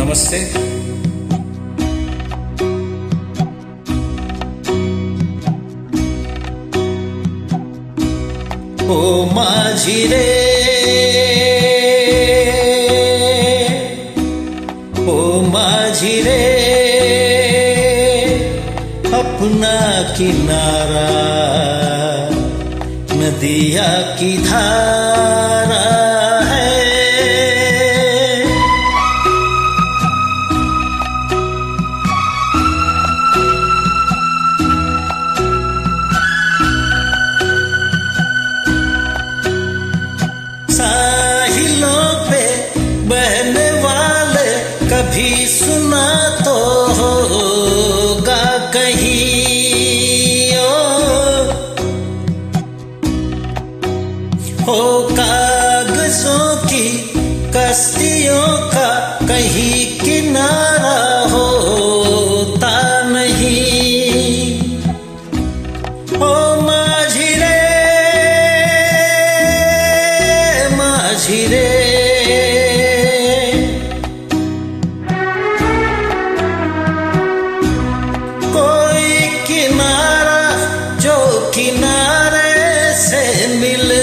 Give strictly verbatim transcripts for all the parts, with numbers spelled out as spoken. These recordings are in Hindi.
नमस्ते। ओ माझी रे, ओ माझी रे, अपना किनारा नदिया की धारा है। साहिलों पे बहने वाले कभी सुना तो होगा कहीं, हो कागजों की कश्तियों का कहीं किनारा होता नहीं। ओ माझी रे, माझी रे, कोई किनारा जो किनारे से मिले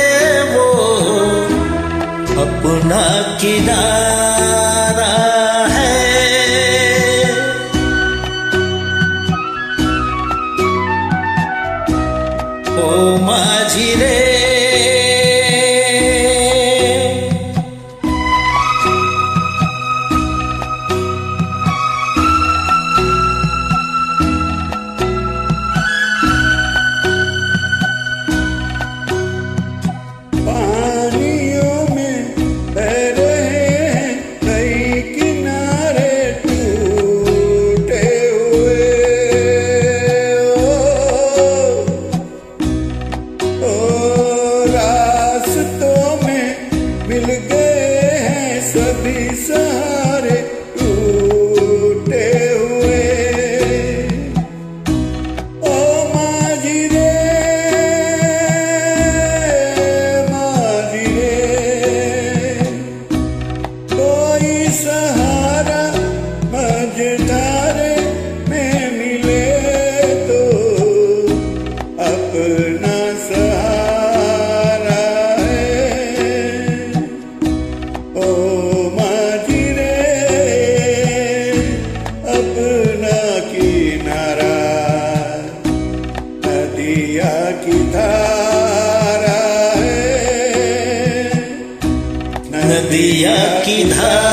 अपना किनारा है। ओ माझी रे, मिल गए हैं सभी सहारे टूटे हुए। ओ माझी रे, माझी रे, कोई सहारा मझधारे में मिले तो अपना नदिया की धारा है, नदिया की धारा।